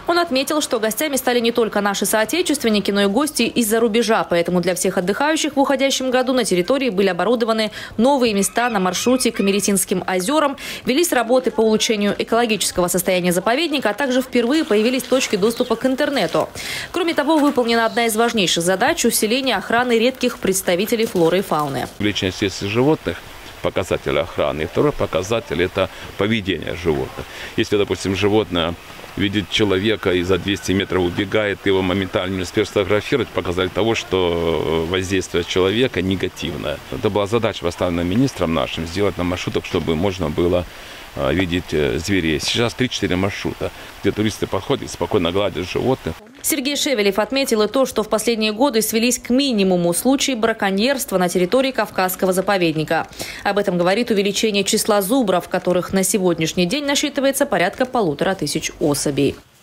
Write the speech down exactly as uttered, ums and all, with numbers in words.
Он отметил, что гостями стали не только наши соотечественники, но и гости из-за рубежа. Поэтому для всех отдыхающих в уходящем году на территории были оборудованы новые места на маршруте к Меретинским озерам. Велись работы по улучшению экологического состояния заповедника, а также впервые появились точки доступа к интернету. Кроме того, выполнена одна из важнейших задач – усиление охраны редких представителей флоры и фауны. Увеличение численности животных – показатель охраны. И второй показатель – это поведение животных. Если, допустим, животное видит человека и за двести метров убегает, его моментально не успеешь сфотографировать, показатель того, что воздействие человека негативное. Это была задача, поставлена министром нашим, сделать на маршрутах, чтобы можно было видеть зверей. Сейчас три-четыре маршрута, где туристы подходят, спокойно гладят животных. Сергей Шевелев отметил и то, что в последние годы свелись к минимуму случаи браконьерства на территории Кавказского заповедника. Об этом говорит увеличение числа зубров, которых на сегодняшний день насчитывается порядка полутора тысяч особей.